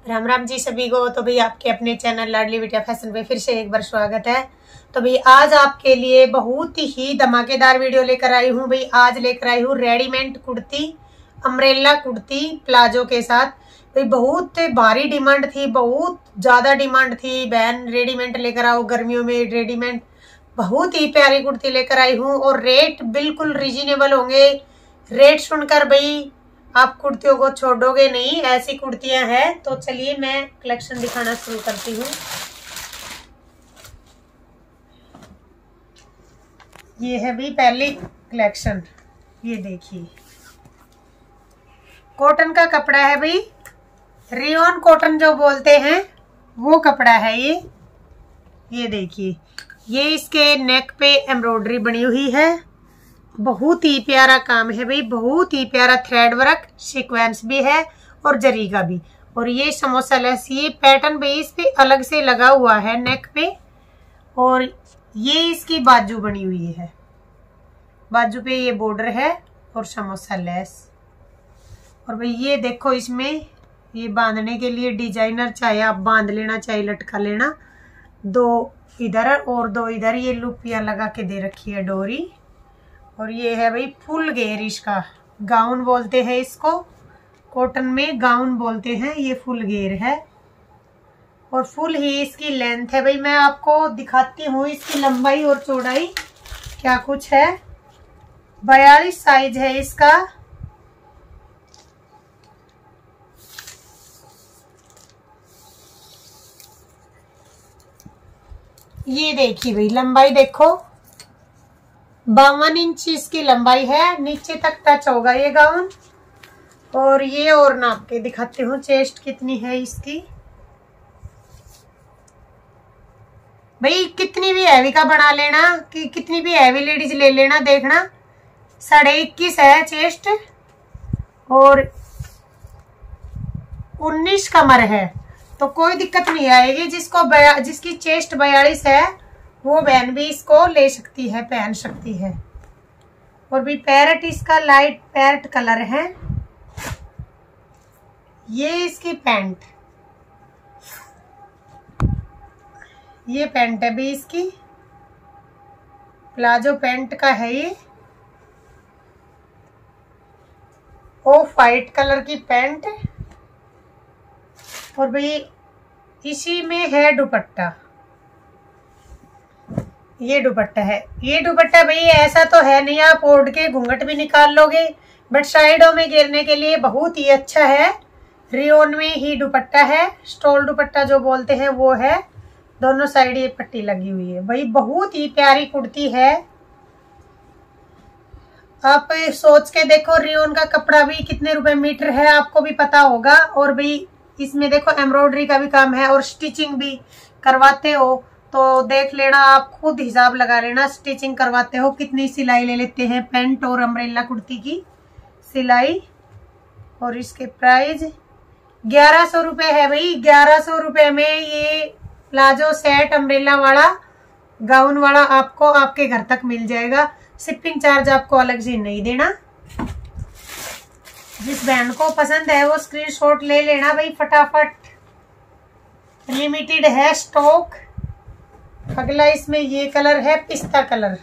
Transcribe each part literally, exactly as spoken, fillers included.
राम राम जी सभी को। तो भाई आपके अपने चैनल लाडली बिटिया फैशन पे फिर से एक बार स्वागत है। तो भाई आज आपके लिए बहुत ही धमाकेदार वीडियो लेकर आई हूँ। भाई आज लेकर आई हूँ readymade kurti, umbrella kurti palazzo के साथ। भाई बहुत भारी डिमांड थी, बहुत ज्यादा डिमांड थी। बहन रेडीमेड लेकर आओ, गर्मियों में रेडीमेड। बहुत ही प्यारी कुर्ती लेकर आई हूँ और रेट बिल्कुल रीजनेबल होंगे। रेट सुनकर भाई आप कुर्तियों को छोड़ोगे नहीं, ऐसी कुर्तियां हैं। तो चलिए मैं कलेक्शन दिखाना शुरू करती हूँ। ये है भाई पहली कलेक्शन, ये देखिए कॉटन का कपड़ा है भाई, रियोन कॉटन जो बोलते हैं वो कपड़ा है ये। ये देखिए, ये इसके नेक पे एम्ब्रॉयडरी बनी हुई है। बहुत ही प्यारा काम है भाई, बहुत ही प्यारा थ्रेड वर्क, सीक्वेंस भी है और जरी का भी। और ये समोसा लेस, ये पैटर्न भाई इस पे अलग से लगा हुआ है नेक पे। और ये इसकी बाजू बनी हुई है, बाजू पे ये बॉर्डर है और समोसा लेस। और भाई ये देखो, इसमें ये बांधने के लिए डिजाइनर, चाहे आप बांध लेना चाहे लटका लेना। दो इधर और दो इधर ये लुपियां लगा के दे रखी है डोरी। और ये है भाई फुल घेर, इसका गाउन बोलते हैं इसको, कॉटन में गाउन बोलते हैं। ये फुल घेर है और फुल ही इसकी लेंथ है। भाई मैं आपको दिखाती हूँ इसकी लंबाई और चौड़ाई क्या कुछ है। बयालीस साइज है इसका। ये देखिए भाई लंबाई देखो, बावन इंच इसकी लंबाई है, नीचे तक टच होगा ये गाउन। और ये और नाप के दिखाती हूँ चेस्ट कितनी है इसकी। भाई कितनी भी हैवी का बना लेना, कि कितनी भी हैवी लेडीज ले लेना, देखना साढ़े इक्कीस है चेस्ट और उन्नीस कमर है। तो कोई दिक्कत नहीं आएगी। जिसको बया, जिसकी चेस्ट बयालीस है वो बहन भी इसको ले सकती है, पहन सकती है। और भी पैरेट इसका लाइट पैरेट कलर है। ये इसकी पैंट, ये पैंट है भी इसकी, प्लाजो पैंट का है ये। ऑफ वाइट कलर की पैंट। और भाई इसी में है दुपट्टा, ये दुपट्टा है। ये दुपट्टा भाई ऐसा तो है नहीं आप ओढ़ के घूंघट भी निकाल लोगे, बट साइडों में घेरने के लिए बहुत ही अच्छा है। रियोन में ही दुपट्टा है, स्टोल दुपट्टा जो बोलते हैं वो है। दोनों साइड ये पट्टी लगी हुई है। भाई बहुत ही प्यारी कुर्ती है। आप सोच के देखो, रियोन का कपड़ा भी कितने रुपए मीटर है आपको भी पता होगा। और भाई इसमें देखो एम्ब्रॉयडरी का भी काम है और स्टिचिंग भी करवाते हो तो देख लेना, आप खुद हिसाब लगा लेना। स्टिचिंग करवाते हो कितनी सिलाई ले लेते हैं पैंट और अम्ब्रेला कुर्ती की सिलाई। और इसके प्राइस ग्यारह सौ रुपये है भाई। ग्यारह सौ रुपये में ये प्लाजो सेट अम्ब्रेला वाला गाउन वाला आपको आपके घर तक मिल जाएगा। शिपिंग चार्ज आपको अलग से नहीं देना। जिस बहन को पसंद है वो स्क्रीनशॉट ले लेना भाई फटाफट, लिमिटेड है स्टॉक। अगला इसमें ये कलर है पिस्ता कलर।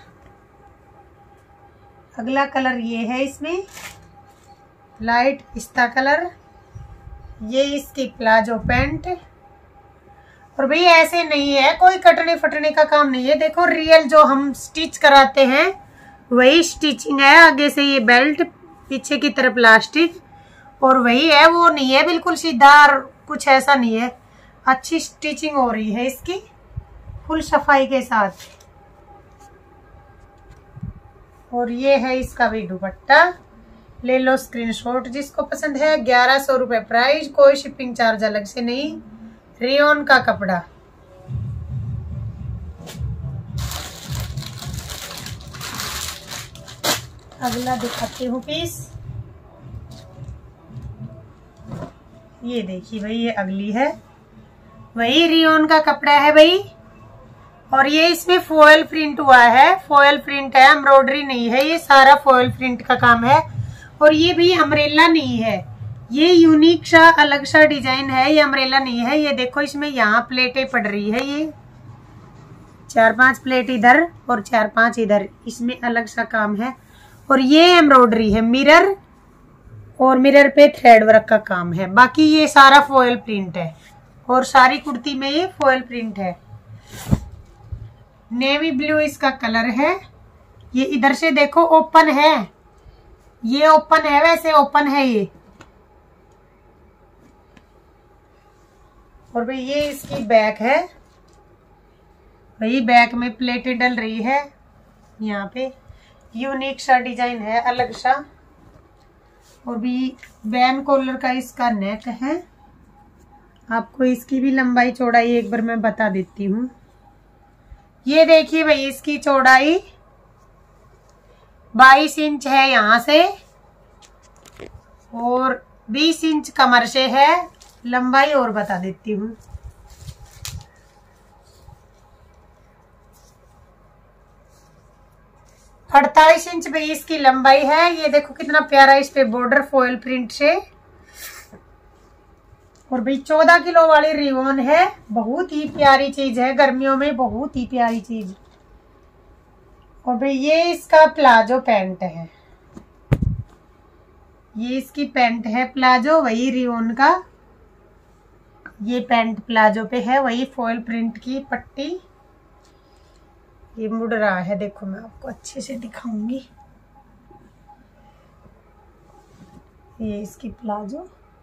अगला कलर ये है इसमें लाइट पिस्ता कलर। ये इसकी प्लाजो पैंट। और भाई ऐसे नहीं है, कोई कटने फटने का काम नहीं है। देखो रियल जो हम स्टिच कराते हैं वही स्टिचिंग है। आगे से ये बेल्ट, पीछे की तरफ प्लास्टिक, और वही है, वो नहीं है बिल्कुल सीधा, कुछ ऐसा नहीं है। अच्छी स्टिचिंग हो रही है इसकी फुल सफाई के साथ। और ये है इसका भी दुपट्टा। ले लो स्क्रीनशॉट जिसको पसंद है। ग्यारह सौ रुपये प्राइस, कोई शिपिंग चार्ज अलग से नहीं। रियोन का कपड़ा। अगला दिखाती हूँ पीस। ये देखिए भाई, ये अगली है, वही रियोन का कपड़ा है भाई। और ये इसमें फॉयल प्रिंट हुआ है, फॉयल प्रिंट है, एम्ब्रॉयडरी नहीं है। ये सारा फॉयल प्रिंट का काम है। और ये भी अम्ब्रेला नहीं है, ये यूनिक सा अलग सा डिजाइन है, ये अम्ब्रेला नहीं है। ये देखो इसमें यहाँ प्लेटें पड़ रही है, ये चार पांच प्लेट इधर और चार पांच इधर, इसमें अलग सा काम है। और ये एम्ब्रॉयडरी है, मिरर और मिरर पे थ्रेड वर्क का काम है। बाकी ये सारा फॉयल प्रिंट है और सारी कुर्ती में ये फॉयल प्रिंट है। नेवी ब्लू इसका कलर है। ये इधर से देखो ओपन है, ये ओपन है, वैसे ओपन है ये। और भाई ये इसकी बैक है, भाई बैक में प्लेटें डल रही है। यहाँ पे यूनिक सा डिजाइन है, अलग सा। और भी बैन कॉलर का इसका नेक है। आपको इसकी भी लंबाई चौड़ाई एक बार मैं बता देती हूँ। ये देखिए भाई इसकी चौड़ाई बाईस इंच है यहाँ से और बीस इंच कमर से है। लंबाई और बता देती हूँ, अड़तालीस इंच भाई इसकी लंबाई है। ये देखो कितना प्यारा इस पे बॉर्डर फॉयल प्रिंट से। और भाई चौदह किलो वाली रिवॉन है, बहुत ही प्यारी चीज है, गर्मियों में बहुत ही प्यारी चीज। और भाई ये इसका प्लाजो पैंट है, ये इसकी पैंट है प्लाजो, वही रिवॉन का ये पैंट प्लाजो पे है, वही फॉयल प्रिंट की पट्टी। ये मुड़ रहा है, देखो मैं आपको अच्छे से दिखाऊंगी। ये इसकी प्लाजो।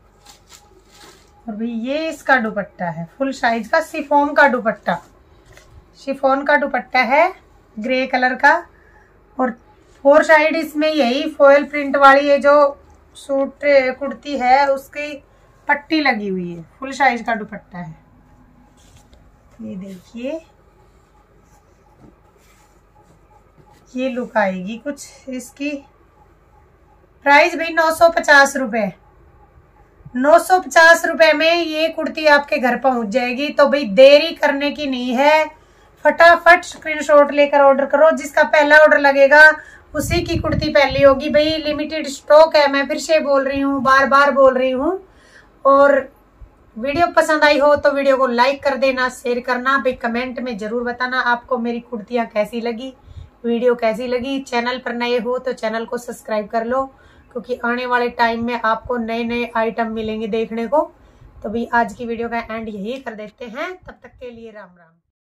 और भाई ये इसका दुपट्टा है, फुल साइज का शिफॉन का दुपट्टा, शिफॉन का दुपट्टा है ग्रे कलर का। और फोर साइड इसमें यही फॉयल प्रिंट वाली ये जो सूट कुर्ती है उसकी पट्टी लगी हुई है, फुल साइज का दुपट्टा है। ये देखिए ये लुक आएगी कुछ इसकी। प्राइस भाई नौ सौ पचास रुपए, नौ सौ पचास रुपए में ये कुर्ती आपके घर पहुंच जाएगी। तो भाई देरी करने की नहीं है, फटाफट स्क्रीनशॉट लेकर ऑर्डर करो। जिसका पहला ऑर्डर लगेगा उसी की कुर्ती पहली होगी। भाई लिमिटेड स्टॉक है, मैं फिर से बोल रही हूँ, बार बार बोल रही हूँ। और वीडियो पसंद आई हो तो वीडियो को लाइक कर देना, शेयर करना। भाई कमेंट में जरूर बताना आपको मेरी कुर्तियां कैसी लगी, वीडियो कैसी लगी। चैनल पर नए हो तो चैनल को सब्सक्राइब कर लो, क्योंकि आने वाले टाइम में आपको नए नए आइटम मिलेंगे देखने को। तो भाई आज की वीडियो का एंड यही कर देते हैं, तब तक के लिए राम राम।